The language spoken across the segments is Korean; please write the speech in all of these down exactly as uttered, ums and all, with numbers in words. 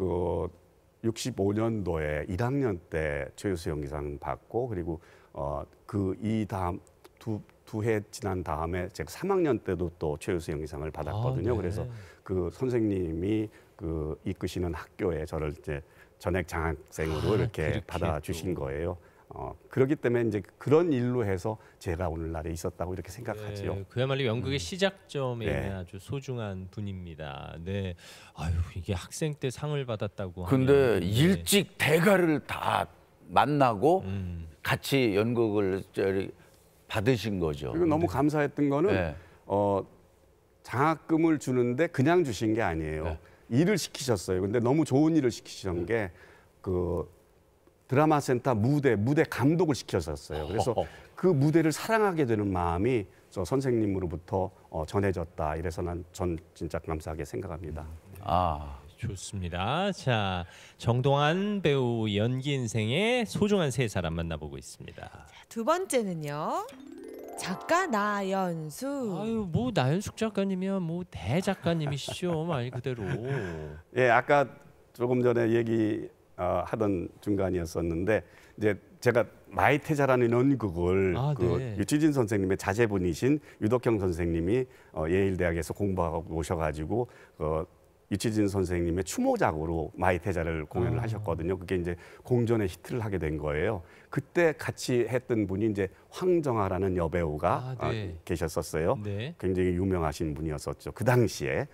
그 육십오 년도에 일 학년 때 최우수 연기상 받고 그리고 어, 그 이 다음 두 두 해 지난 다음에 제가 삼 학년 때도 또 최우수 연기상을 받았거든요. 아, 네. 그래서 그 선생님이 그 이끄시는 학교에 저를 이제 전액 장학생으로 아, 이렇게 그렇게 받아주신 또. 거예요. 어, 그렇기 때문에 이제 그런 일로 해서 제가 오늘날에 있었다고 이렇게 생각하지요. 네, 그야말로 연극의 음. 시작점에 네. 있는 아주 소중한 분입니다. 네, 아유 이게 학생 때 상을 받았다고. 근데 하면, 네. 일찍 대가를 다 만나고 음. 같이 연극을 저기 받으신 거죠. 그리고 너무 감사했던 거는 네. 어, 장학금을 주는데 그냥 주신 게 아니에요. 네. 일을 시키셨어요. 근데 너무 좋은 일을 시키신 게 그 드라마 센터 무대 무대 감독을 시켰었어요. 그래서 그 무대를 사랑하게 되는 마음이 저 선생님으로부터 어, 전해졌다. 이래서 난 전 진짜 감사하게 생각합니다. 아. 좋습니다. 자, 정동환 배우 연기 인생의 소중한 세 사람 만나보고 있습니다. 두 번째는요. 작가 나연수. 아유 뭐 나연숙 작가님이면 뭐 대작가님이시죠 말 그대로. 예, 아까 조금 전에 얘기 어, 하던 중간이었었는데 이제 제가 마이태자라는 연극을 아, 그 네. 유치진 선생님의 자제분이신 유덕형 선생님이 어, 예일대학에서 공부하고 오셔가지고 어, 유치진 선생님의 추모작으로 마이태자를 공연을 아. 하셨거든요. 그게 이제 공전의 히트를 하게 된 거예요. 그때 같이 했던 분이 이제 황정아라는 여배우가 아, 네. 어, 계셨었어요. 네. 굉장히 유명하신 분이었었죠. 그 당시에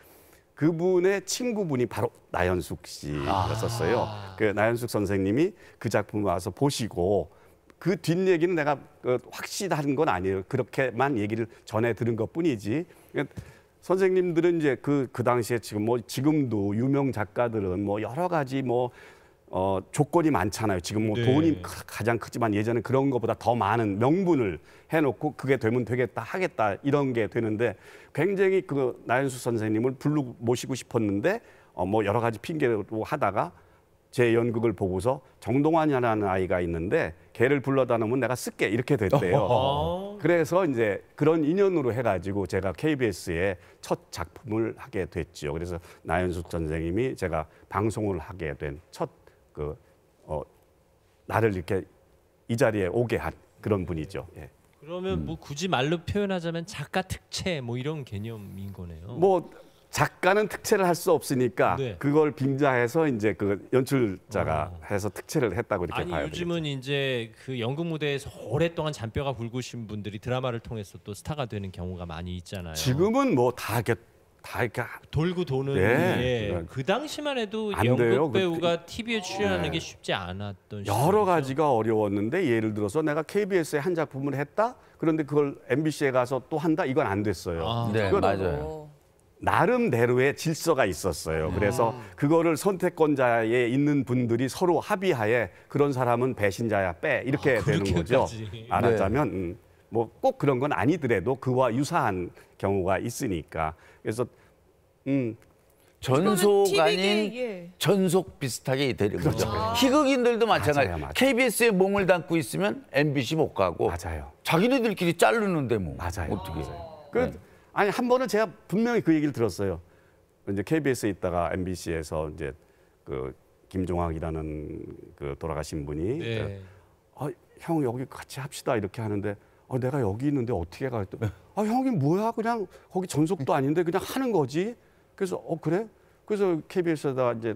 그분의 친구분이 바로 나연숙 씨였었어요. 아. 그 나연숙 선생님이 그 작품을 와서 보시고 그 뒷얘기는 내가 그 확실한 건 아니에요. 그렇게만 얘기를 전해 들은 것뿐이지. 그러니까 선생님들은 이제 그, 그 당시에 지금 뭐 지금도 유명 작가들은 뭐 여러 가지 뭐 어, 조건이 많잖아요. 지금 뭐 네. 돈이 크- 가장 크지만 예전에 그런 것보다 더 많은 명분을 해놓고 그게 되면 되겠다 하겠다 이런 게 되는데 굉장히 그 나연수 선생님을 불러 모시고 싶었는데 어, 뭐 여러 가지 핑계로 하다가 제 연극을 보고서 정동환이라는 아이가 있는데 걔를 불러다 놓으면 내가 쓸게 이렇게 됐대요. 어. 그래서 이제 그런 인연으로 해가지고 제가 케이비에스에 첫 작품을 하게 됐죠. 그래서 나연숙 선생님이 제가 방송을 하게 된 첫 그 어, 나를 이렇게 이 자리에 오게 한 그런 분이죠. 예. 그러면 뭐 굳이 말로 표현하자면 작가 특채 뭐 이런 개념인 거네요. 뭐 작가는 특채를 할 수 없으니까 네. 그걸 빙자해서 이제 그 연출자가 해서 특채를 했다고 이렇게 아니 봐야 요즘은 되겠죠. 이제 그 연극 무대에서 오랫동안 잔뼈가 굵으신 분들이 드라마를 통해서 또 스타가 되는 경우가 많이 있잖아요. 지금은 뭐 다 이렇게 다 이렇게 돌고 도는 네. 예. 그 당시만 해도 안 연극 돼요. 그- 배우가 티비에 출연하는 네. 게 쉽지 않았던 여러 시절이죠. 가지가 어려웠는데 예를 들어서 내가 케이비에스에 한 작품을 했다. 그런데 그걸 엠비씨에 가서 또 한다. 이건 안 됐어요. 아, 네, 그건 맞아요. 나름대로의 질서가 있었어요. 그래서 그거를 선택권자에 있는 분들이 서로 합의하에 그런 사람은 배신자야 빼 이렇게 아, 되는 거죠. 그렇게까지. 말하자면 음, 뭐 꼭 그런 건 아니더라도 그와 유사한 경우가 있으니까 그래서 음, 전속 티비계, 아닌 예. 전속 비슷하게 되는 거죠. 그렇죠. 희극인들도 마찬가지. 맞아요, 맞아요. 케이비에스에 몸을 담고 있으면 엠비씨 못 가고 맞아요. 자기네들끼리 자르는데 뭐 맞아요. 어떻게? 그 아니 한 번은 제가 분명히 그 얘기를 들었어요. 이제 케이비에스에 있다가 엠비씨에서 이제 그 김종학이라는 그 돌아가신 분이 네. 아, 형 여기 같이 합시다 이렇게 하는데 아, 내가 여기 있는데 어떻게 가? 아 형이 뭐야 그냥 거기 전속도 아닌데 그냥 하는 거지. 그래서 어 그래? 그래서 케이비에스에다 이제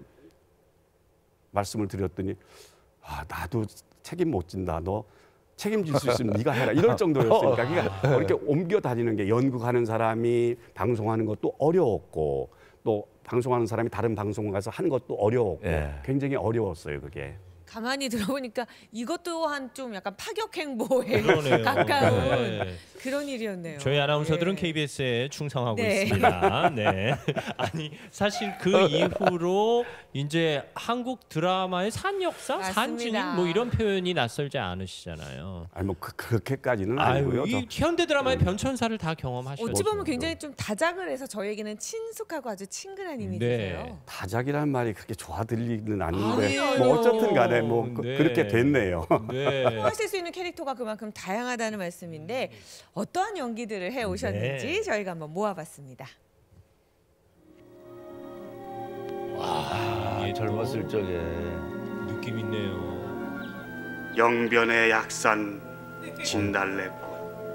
말씀을 드렸더니 아 나도 책임 못 진다. 너 책임질 수 있으면 네가 해라. 이럴 정도였으니까 그러니까 이렇게 옮겨 다니는 게 연극하는 사람이 방송하는 것도 어려웠고 또 방송하는 사람이 다른 방송 가서 하는 것도 어려웠고 예. 굉장히 어려웠어요 그게. 가만히 들어보니까 이것 또한 좀 약간 파격 행보에 그러네요. 가까운 네. 그런 일이었네요. 저희 아나운서들은 예. 케이비에스에 충성하고 네. 있습니다. 네. 아니 사실 그 이후로 이제 한국 드라마의 산 역사, 맞습니다. 산증인 뭐 이런 표현이 낯설지 않으시잖아요. 아니 뭐 그, 그렇게까지는 아유, 아니고요. 이 저, 현대 드라마의 변천사를 다 경험하셨죠. 어찌 보면 굉장히 좀 다작을 해서 저에게는 친숙하고 아주 친근한 네. 이미지세요. 다작이라는 말이 그렇게 좋아 들리는 않는데 아니에요. 뭐 어쨌든 간에 뭐 그, 네. 그렇게 됐네요. 네. 하실 수 있는 캐릭터가 그만큼 다양하다는 말씀인데 어떠한 연기들을 해 오셨는지 네. 저희가 한번 모아봤습니다. 와, 이게 네, 젊었을 적에. 느낌 있네요. 영변의 약산 진달래꽃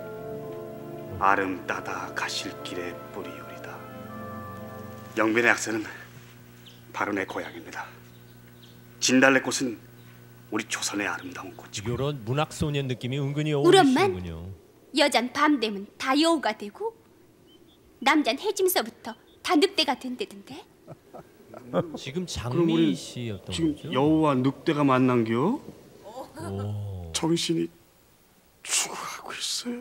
아름 따다 가실 길에 뿌리우리다. 영변의 약산은 바로 내 고향입니다. 진달래꽃은 우리 조선의 아름다운 꽃이고 이런 문학 소년 느낌이 은근히 우리 엄만 어울리시는군요. 여잔 밤 되면 다 여우가 되고 남잔 해짐서부터 다 늑대가 된대던데. 지금 장미 씨였던 지금 거죠? 여우와 늑대가 만난겨? 오. 정신이 죽어가고 있어요.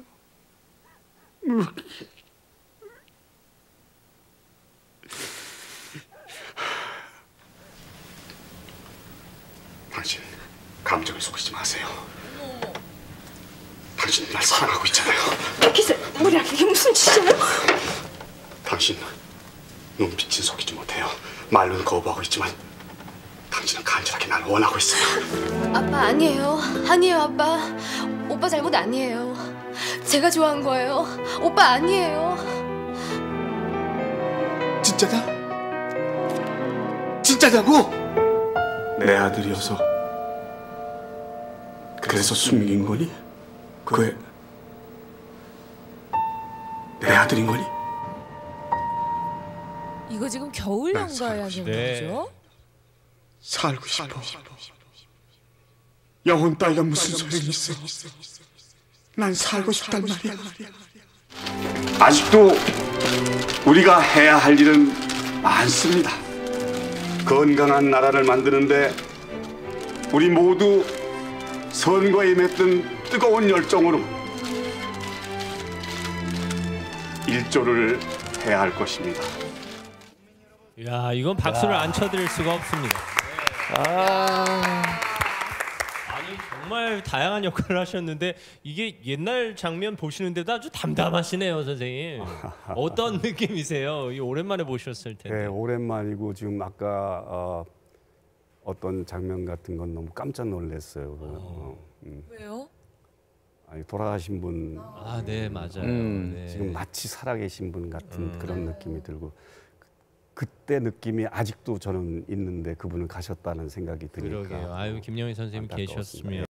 당신 감정에 속이지 마세요. 당신 날 사랑하고 있잖아요. 기술 뭐야 이게 무슨 짓이야? 당신 눈빛은 속이지 못해요. 말로는 거부하고 있지만 당신은 간절하게 날 원하고 있어요. 아빠 아니에요. 아니에요 아빠. 오빠 잘못 아니에요. 제가 좋아한 거예요. 오빠 아니에요. 진짜냐? 진짜냐고? 내 아들이어서 그래서 숨긴 거니? 그게 내 아들인 거니? 이거 지금 겨울 네, 연가야 살고 되는 싶- 거죠? 살고 싶어. 영혼 따위가 무슨 소용이 있어? 난 살고 싶단 말이야. 아직도 우리가 해야 할 일은 많습니다. 건강한 나라를 만드는데 우리 모두 선거에 임했던 뜨거운 열정으로 일조를 해야 할 것입니다. 야, 이건 박수를 안 쳐드릴 수가 없습니다. 아. 아니 정말 다양한 역할을 하셨는데 이게 옛날 장면 보시는데도 아주 담담하시네요, 선생님. 어떤 느낌이세요? 이 오랜만에 보셨을 텐데. 네, 오랜만이고 지금 아까 어, 어떤 장면 같은 건 너무 깜짝 놀랐어요. 어, 음. 왜요? 아니, 돌아가신 분 아, 네, 맞아요. 음, 네. 지금 마치 살아계신 분 같은 음. 그런 느낌이 들고 그- 그때 느낌이 아직도 저는 있는데 그분은 가셨다는 생각이 드니까 그러게요. 아유, 김영희 선생님 안타까웠습니다. 계셨으면.